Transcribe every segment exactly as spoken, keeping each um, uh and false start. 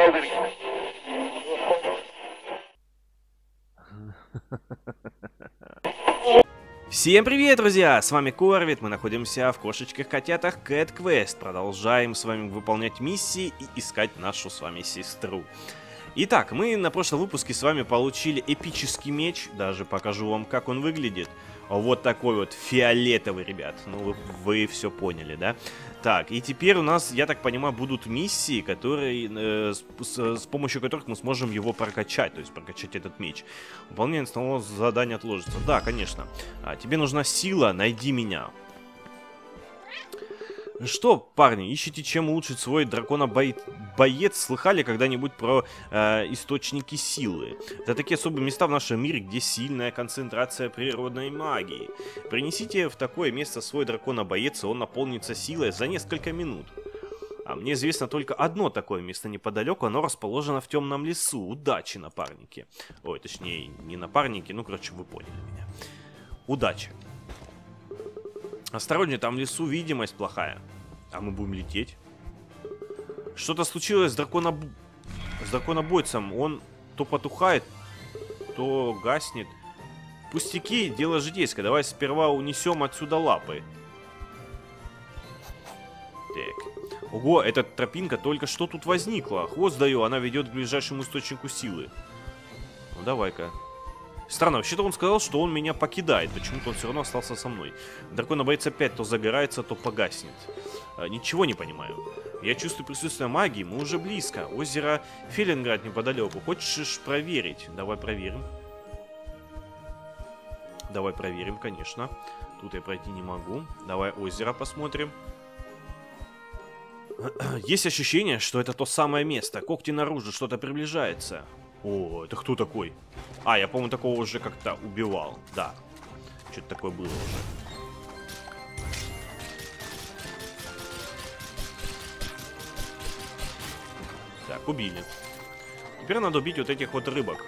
Всем привет, друзья! С вами Корвит, мы находимся в кошечках-котятах Cat Quest. Продолжаем с вами выполнять миссии и искать нашу с вами сестру. Итак, мы на прошлом выпуске с вами получили эпический меч. Даже покажу вам, как он выглядит. Вот такой вот фиолетовый, ребят. Ну, вы, вы все поняли, да? Так, и теперь у нас, я так понимаю, будут миссии, которые, э, с, с, с помощью которых мы сможем его прокачать. То есть прокачать этот меч. Выполнение основного задания отложится. Да, конечно. А, тебе нужна сила, найди меня. Что, парни, ищете, чем улучшить свой дракона-боец? Слыхали когда-нибудь про э, источники силы? Это такие особые места в нашем мире, где сильная концентрация природной магии. Принесите в такое место свой дракона-боец, и он наполнится силой за несколько минут. А мне известно только одно такое место неподалеку, оно расположено в темном лесу. Удачи, напарники. Ой, точнее, не напарники, ну, короче, вы поняли меня. Удачи. Осторожнее, там в лесу видимость плохая. А мы будем лететь. Что-то случилось с драконоб... с драконобойцем. Он то потухает, то гаснет. Пустяки, дело житейское. Давай сперва унесем отсюда лапы. Так. Ого, эта тропинка только что тут возникла. Хвост даю, она ведет к ближайшему источнику силы. Ну давай-ка. Странно, вообще-то он сказал, что он меня покидает. Почему-то он все равно остался со мной. Дракона-боец опять то загорается, то погаснет. А, ничего не понимаю. Я чувствую присутствие магии, мы уже близко. Озеро Фелинград неподалеку. Хочешь проверить? Давай проверим. Давай проверим, конечно. Тут я пройти не могу. Давай озеро посмотрим. Есть ощущение, что это то самое место. Когти наружу, что-то приближается. О, это кто такой? А, я, по-моему, такого уже как-то убивал. Да. Что-то такое было уже. Так, убили. Теперь надо убить вот этих вот рыбок.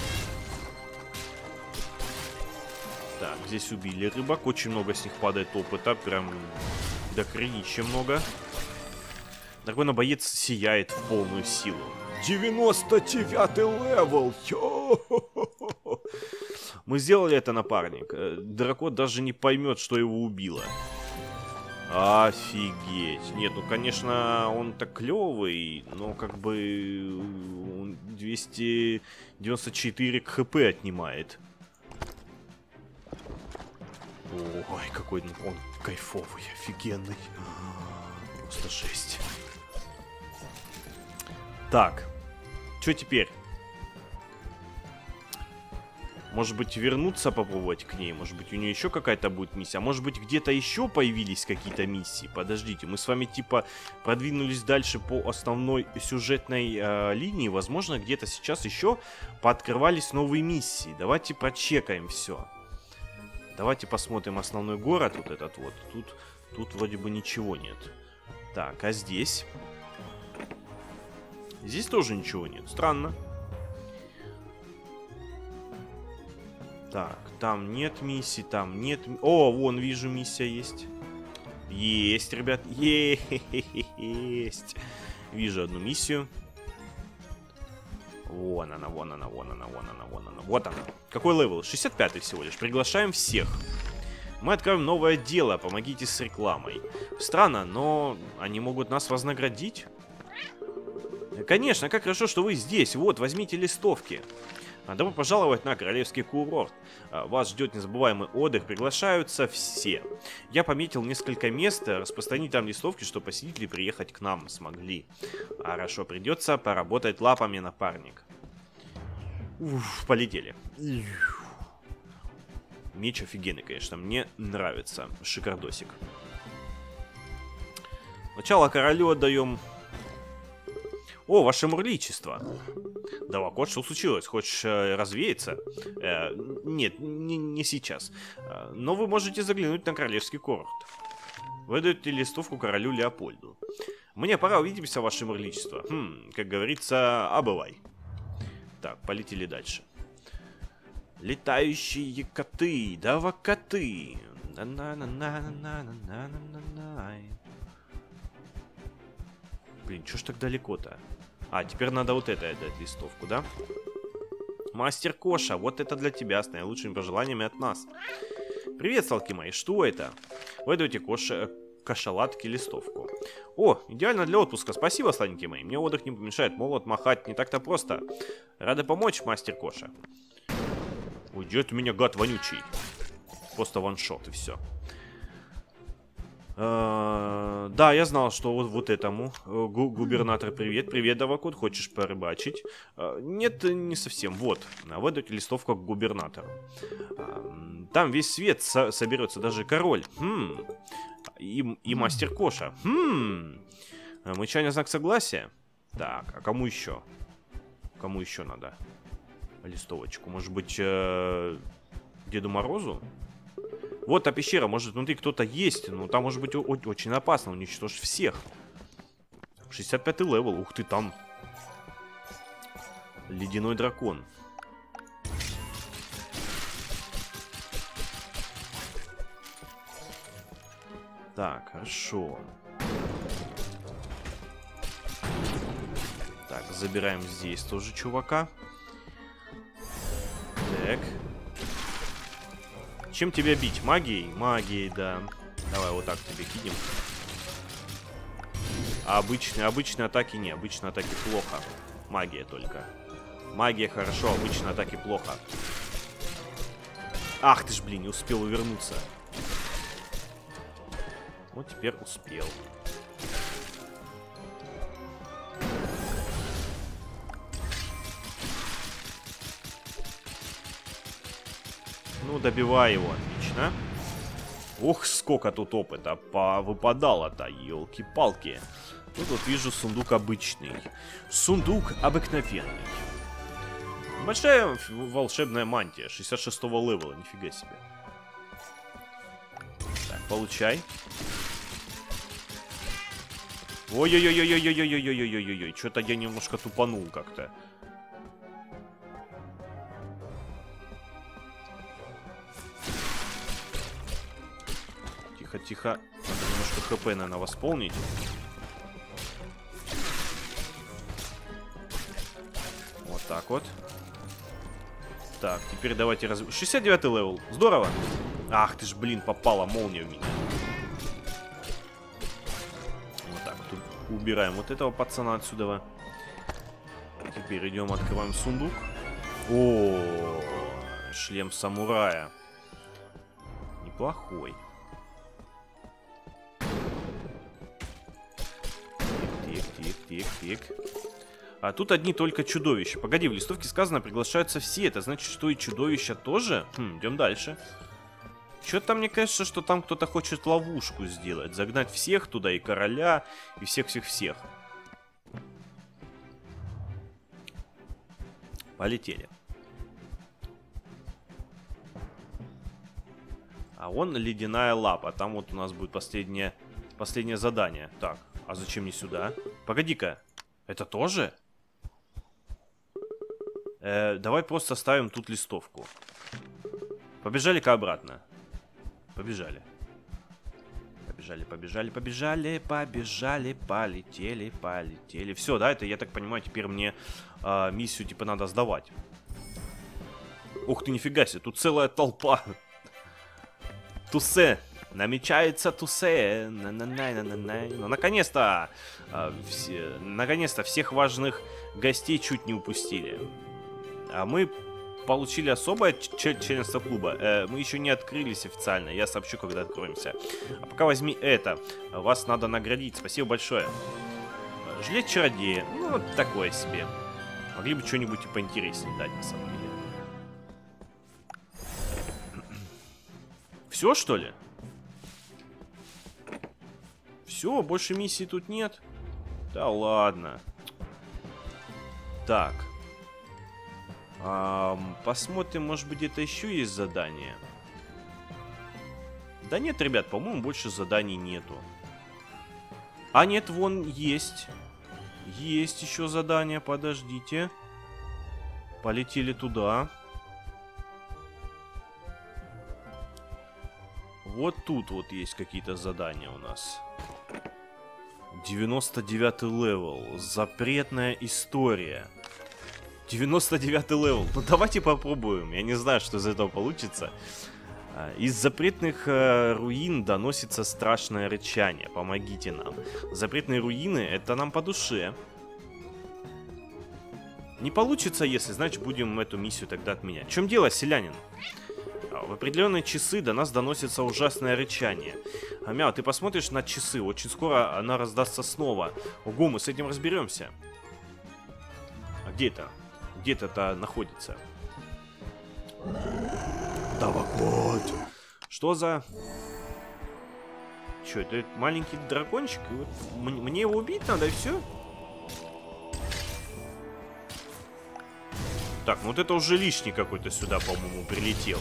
Так, здесь убили рыбок. Очень много с них падает опыта. Прям до хренища много. Дракона-боец сияет в полную силу. девяносто девятый левел! Йо-хо-хо-хо. Мы сделали это, напарник. Дракон даже не поймет, что его убило. Офигеть. Нет, ну, конечно, он-то клевый, но как бы двести девяносто четыре хп отнимает. Ой, какой он кайфовый, офигенный. Просто жесть. Так, что теперь? Может быть, вернуться попробовать к ней? Может быть, у нее еще какая-то будет миссия? А может быть, где-то еще появились какие-то миссии? Подождите, мы с вами типа продвинулись дальше по основной сюжетной э, линии. Возможно, где-то сейчас еще пооткрывались новые миссии. Давайте прочекаем все. Давайте посмотрим основной город, вот этот вот. Тут, тут вроде бы ничего нет. Так, а здесь... Здесь тоже ничего нет. Странно. Так, там нет миссий, там нет... О, вон, вижу, миссия есть. Есть, ребят. Есть. Вижу одну миссию. Вон она, вон она, вон она, вон она, вон она. Вот она. Какой левел? шестьдесят пятый всего лишь. Приглашаем всех. Мы откроем новое дело. Помогите с рекламой. Странно, но они могут нас вознаградить. Конечно, как хорошо, что вы здесь. Вот, возьмите листовки. Добро пожаловать на королевский курорт. Вас ждет незабываемый отдых. Приглашаются все. Я пометил несколько мест. Распространить там листовки, чтобы посетители приехать к нам смогли. Хорошо, придется поработать лапами, напарник. Уф, полетели. Меч офигенный, конечно. Мне нравится. Шикардосик. Сначала королю отдаем. О, ваше мурличество. Давакот, что случилось? Хочешь э, развеяться? Э, нет, не, не сейчас. Э, но вы можете заглянуть на королевский курорт. Вы даете листовку королю Леопольду. Мне пора, увидимся, ваше мурличество. Хм, как говорится, обывай. Так, полетели дальше. Летающие коты, давакоты. На-на-на-на-на-на-на-на-на-на. Блин, чё ж так далеко-то? А, теперь надо вот это дать листовку, да? Мастер Коша, вот это для тебя с наилучшими пожеланиями от нас. Привет, салки мои, что это? Вы даете Коше... кашалатки листовку. О, идеально для отпуска. Спасибо, сладенькие мои. Мне отдых не помешает. Молот махать не так-то просто. Рада помочь, мастер Коша. Уйдет у меня гад вонючий. Просто ваншот и все. Uh, да, я знал, что вот, вот этому uh, гу губернатор, привет, привет, Давакут, хочешь порыбачить? Uh, нет, не совсем, вот, выдать листовку к губернатору. Uh, там весь свет со соберется, даже король, хм, и, и мастер Коша, хм, мычание знак согласия. Так, а кому еще? Кому еще надо листовочку? Может быть, uh, Деду Морозу? Вот та пещера, может внутри кто-то есть, но там может быть очень опасно, уничтожить всех. шестьдесят пятый левел, ух ты, там ледяной дракон. Так, хорошо. Так, забираем здесь тоже чувака. Так. Чем тебя бить? Магией? Магией, да. Давай вот так тебе кинем. А обычные, обычные атаки не. Обычные атаки плохо. Магия только. Магия хорошо, обычные атаки плохо. Ах ты ж, блин, не успел увернуться. Вот теперь успел. Ну, добивай его, отлично. Ух, сколько тут опыта повыпадало-то, елки-палки. Ну, тут вижу сундук обычный. Сундук обыкновенный. Большая волшебная мантия, шестьдесят шестого левела, нифига себе. Так, получай. Ой-ой-ой-ой-ой-ой-ой-ой-ой-ой-ой-ой-ой-ой-ой. Что-то я немножко тупанул как-то. Тихо-тихо. Надо немножко хп, наверное, восполнить. Вот так вот. Так, теперь давайте раз... шестьдесят девятый левел. Здорово. Ах ты ж, блин, попала молния в меня. Вот так, тут убираем вот этого пацана отсюда. Теперь идем, открываем сундук. О, шлем самурая. Неплохой. Тик-тик-тик-тик. А тут одни только чудовища. Погоди, в листовке сказано, приглашаются все. Это значит, что и чудовища тоже? Хм, идем дальше. Что-то мне кажется, что там кто-то хочет ловушку сделать. Загнать всех туда, и короля, и всех-всех-всех. Полетели. А вон ледяная лапа. Там вот у нас будет последнее, последнее задание. Так, а зачем мне сюда? Погоди-ка. Это тоже? Э, давай просто ставим тут листовку. Побежали-ка обратно. Побежали. Побежали, побежали, побежали, побежали, полетели, полетели. Все, да, это, я так понимаю, теперь мне э, миссию типа надо сдавать. Ух ты, нифига себе, тут целая толпа. Тусе. Намечается тусе. Ну, наконец-то. Э, все, наконец-то всех важных гостей чуть не упустили. А мы получили особое членство клуба. Э, мы еще не открылись официально. Я сообщу, когда откроемся. А пока возьми это. Вас надо наградить. Спасибо большое. Жилет чародея. Ну, вот такое себе. Могли бы что-нибудь и поинтереснее дать, на самом деле. Все, что ли? Все, больше миссий тут нет? Да ладно. Так. Эм, посмотрим, может быть, где-то еще есть задание. Да нет, ребят, по-моему, больше заданий нету. А нет, вон есть. Есть еще задание, подождите. Полетели туда. Вот тут вот есть какие-то задания у нас. девяносто девятый левел. Запретная история. девяносто девятый левел. Ну давайте попробуем. Я не знаю, что из этого получится. Из запретных э, руин доносится страшное рычание. Помогите нам. Запретные руины — это нам по душе. Не получится, если, значит, будем эту миссию тогда отменять. В чем дело, селянин? В определенные часы до нас доносится ужасное рычание. Мяу, ты посмотришь на часы. Очень скоро она раздастся снова. Ого, мы с этим разберемся. А где это? Где это находится? Давакот. Что за... Че, это маленький дракончик? И вот мне его убить надо, и все? Так, ну вот это уже лишний какой-то сюда, по-моему, прилетел.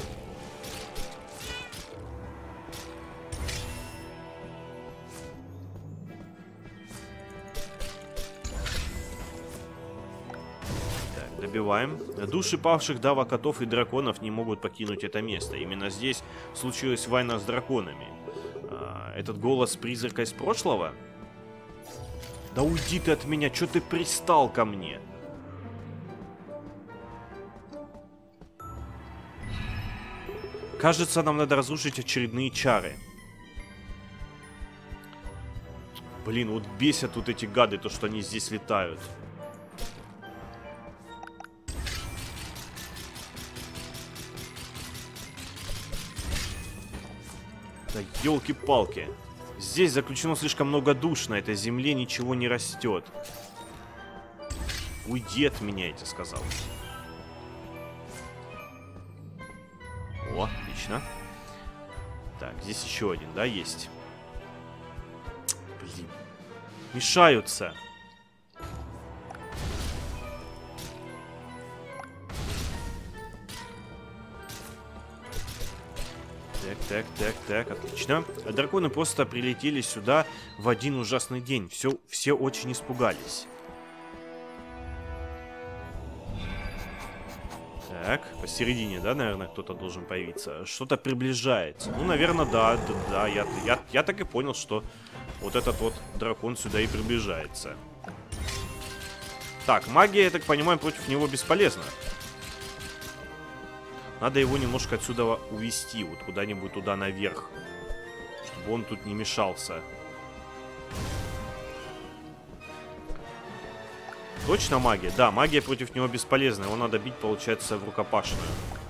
Так, добиваем. Души павших давакотов и драконов не могут покинуть это место. Именно здесь случилась война с драконами. А, этот голос призрака из прошлого? Да уйди ты от меня, что ты пристал ко мне? Кажется, нам надо разрушить очередные чары. Блин, вот бесят тут эти гады, то, что они здесь летают. Да елки-палки. Здесь заключено слишком много душ, на этой земле ничего не растет. Уйди от меня, я тебе сказал. О, отлично. Так, здесь еще один, да, есть? Блин. Мешаются. Так, так, так, так, отлично. А драконы просто прилетели сюда в один ужасный день. Все, все очень испугались. Так, посередине, да, наверное, кто-то должен появиться. Что-то приближается. Ну, наверное, да, да, да. Я, я, я так и понял, что вот этот вот дракон сюда и приближается. Так, магия, я так понимаю, против него бесполезна. Надо его немножко отсюда увести, вот куда-нибудь туда наверх. Чтобы он тут не мешался. Точно магия? Да, магия против него бесполезна. Его надо бить, получается, в рукопашную.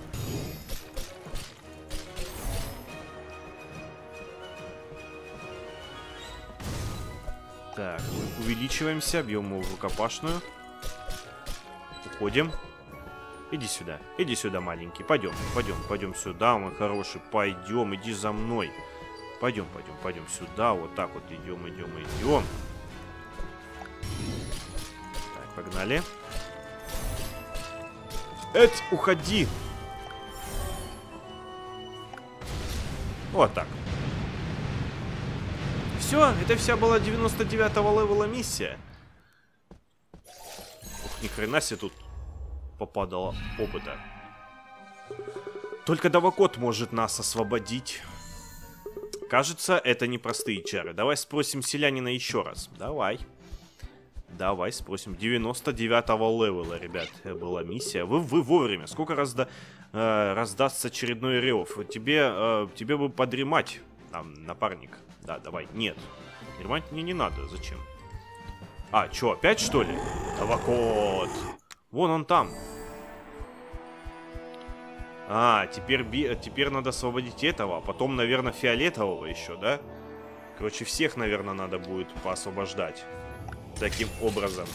Так, мы увеличиваемся, бьем его в рукопашную. Уходим. Иди сюда, иди сюда, маленький. Пойдем, пойдем, пойдем сюда, мой хороший. Пойдем, иди за мной. Пойдем, пойдем, пойдем сюда. Вот так вот идем, идем, идем. Погнали. Эть, уходи. Вот так. Все, это вся была девяносто девятого левела миссия. Ух, ни хрена себе тут попадало опыта. Только Давакот может нас освободить. Кажется, это непростые чары. Давай спросим селянина еще раз. Давай. Давай спросим. девяносто девятого левела, ребят, была миссия. Вы, вы вовремя. Сколько разда, э, раздастся очередной рев? Тебе, э, тебе бы подремать, там, напарник. Да, давай. Нет. Дремать мне не надо. Зачем? А, что, опять что ли? Давакот. Вон он там. А, теперь, би... теперь надо освободить этого. А потом, наверное, фиолетового еще, да? Короче, всех, наверное, надо будет поосвобождать. Таким образом.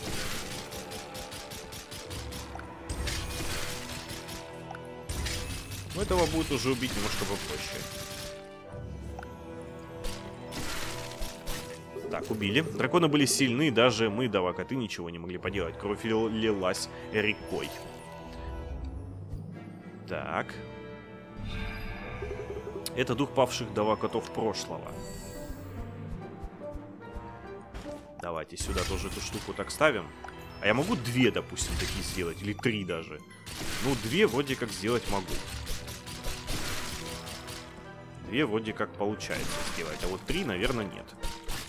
Но этого будет уже убить немножко попроще. Так, убили. Драконы были сильны, даже мы, давакоты, ничего не могли поделать. Кровь лилась рекой. Так. Это дух павших давакотов прошлого. Давайте сюда тоже эту штуку так ставим. А я могу две, допустим, такие сделать? Или три даже? Ну, две вроде как сделать могу. Две вроде как получается сделать. А вот три, наверное, нет.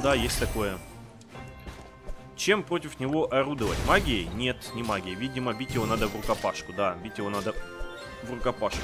Да, есть такое. Чем против него орудовать? Магией? Нет, не магией. Видимо, бить его надо в рукопашку. Да, бить его надо в рукопашку.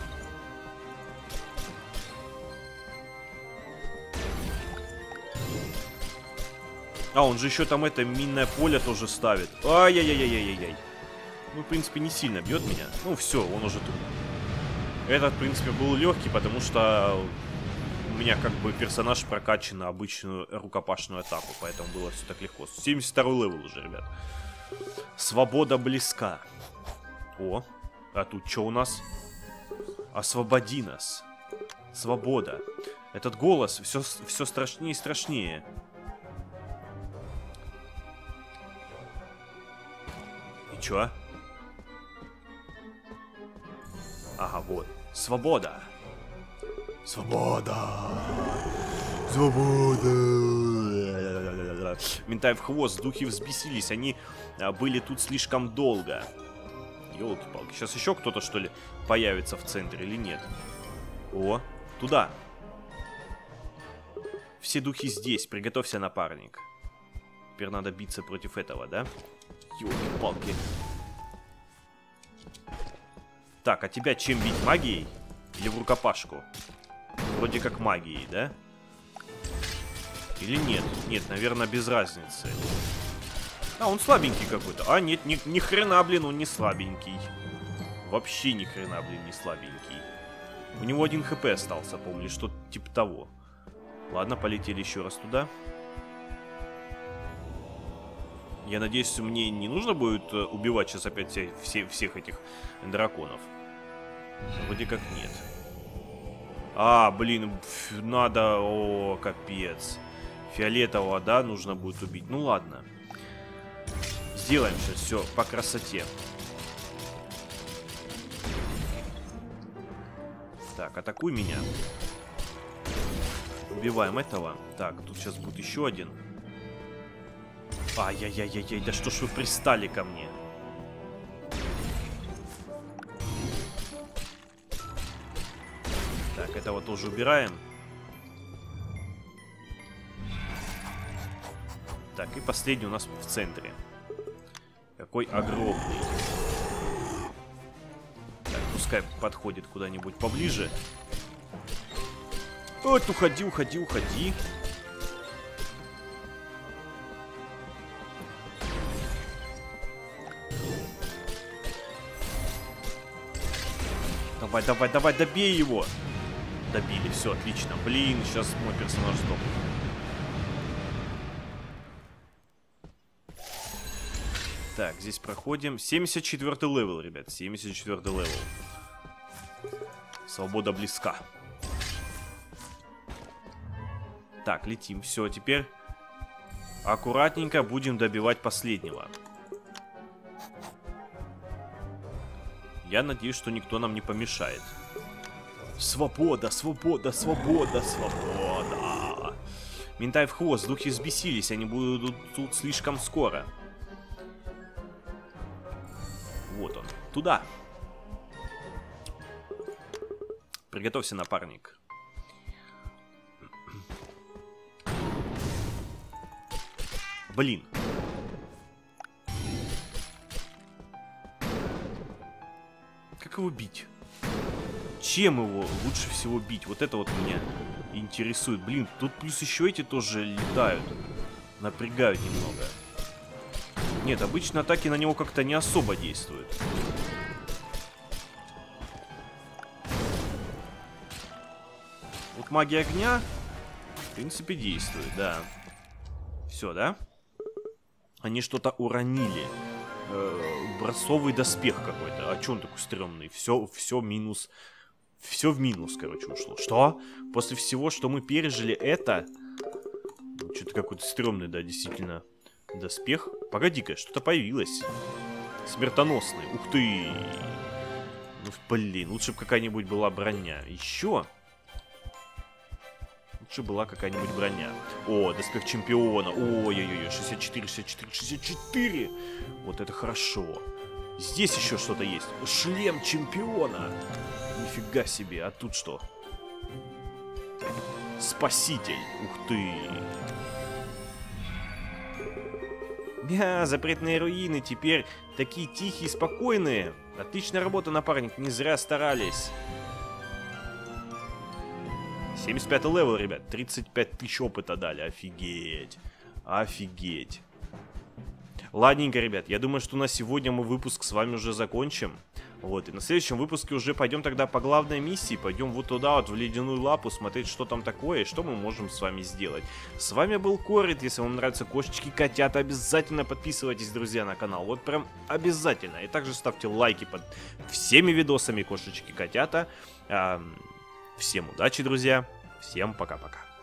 А, он же еще там это минное поле тоже ставит. Ай-яй-яй-яй-яй-яй. Ну, в принципе, не сильно бьет меня. Ну, все, он уже тут. Этот, в принципе, был легкий, потому что у меня как бы персонаж прокачан на обычную рукопашную атаку. Поэтому было все так легко. семьдесят второй левел уже, ребят. Свобода близка. О, а тут что у нас? Освободи нас. Свобода. Этот голос все, все страшнее и страшнее. И чё? Ага, вот. Свобода. Свобода. Свобода. Ментай в хвост. Духи взбесились. Они а, были тут слишком долго. Ёлки-палки. Сейчас еще кто-то, что ли, появится в центре или нет? О, туда. Все духи здесь. Приготовься, напарник. Теперь надо биться против этого, да? Ёлки-палки. Так, а тебя чем бить? Магией? Или в рукопашку? Вроде как магией, да? Или нет? Нет, наверное, без разницы. А, он слабенький какой-то. А, нет, ни, ни хрена, блин, он не слабенький. Вообще ни хрена, блин, не слабенький. У него один хп остался, помню, что-то типа того. Ладно, полетели еще раз туда. Я надеюсь, мне не нужно будет убивать сейчас опять все, все, всех этих драконов. Вроде как нет. А, блин, надо... О, капец. Фиолетового, да, нужно будет убить. Ну ладно. Сделаем сейчас все по красоте. Так, атакуй меня. Убиваем этого. Так, тут сейчас будет еще один. Ай-яй-яй-яй-яй, да что ж вы пристали ко мне? Так, этого тоже убираем. Так, и последний у нас в центре. Какой огромный. Так, пускай подходит куда-нибудь поближе. Вот, уходи, уходи, уходи. Давай, давай, давай, добей его. Добили, все, отлично. Блин, сейчас мой персонаж сдох. Так, здесь проходим. семьдесят четвёртый левел, ребят. семьдесят четвёртый левел. Свобода близка. Так, летим. Все, теперь аккуратненько будем добивать последнего. Я надеюсь, что никто нам не помешает. Свобода, свобода, свобода, свобода. Ментай в хвост, духи взбесились, они будут тут слишком скоро. Вот он, туда. Приготовься, напарник. Блин. Как его бить? Чем его лучше всего бить? Вот это вот меня интересует. Блин, тут плюс еще эти тоже летают. Напрягают немного. Нет, обычно атаки на него как-то не особо действуют. Вот магия огня, в принципе, действует, да. Все, да? Они что-то уронили. Э, бросовый доспех какой-то. А че он такой стрёмный? Все, все минус. Все в минус, короче, ушло. Что? После всего, что мы пережили, это... Что-то какой-то стрёмный, да, действительно, доспех. Погоди-ка, что-то появилось. Смертоносный. Ух ты. Ну, блин, лучше бы какая-нибудь была броня. Еще... Лучше была какая-нибудь броня. О, доспех чемпиона. Ой-ой-ой, шестьдесят четыре, шестьдесят четыре, шестьдесят четыре. Вот это хорошо. Здесь еще что-то есть. Шлем чемпиона. Нифига себе. А тут что? Спаситель. Ух ты. Мя, запретные руины теперь такие тихие и спокойные. Отличная работа, напарник, не зря старались. семьдесят пятый левел, ребят, тридцать пять тысяч опыта дали, офигеть. Офигеть. Ладненько, ребят, я думаю, что на сегодня мы выпуск с вами уже закончим. Вот, и на следующем выпуске уже пойдем тогда по главной миссии, пойдем вот туда, вот в ледяную лапу, смотреть, что там такое и что мы можем с вами сделать. С вами был Корит, если вам нравятся кошечки, котята, обязательно подписывайтесь, друзья, на канал, вот прям обязательно. И также ставьте лайки под всеми видосами кошечки, котята. Всем удачи, друзья, всем пока-пока.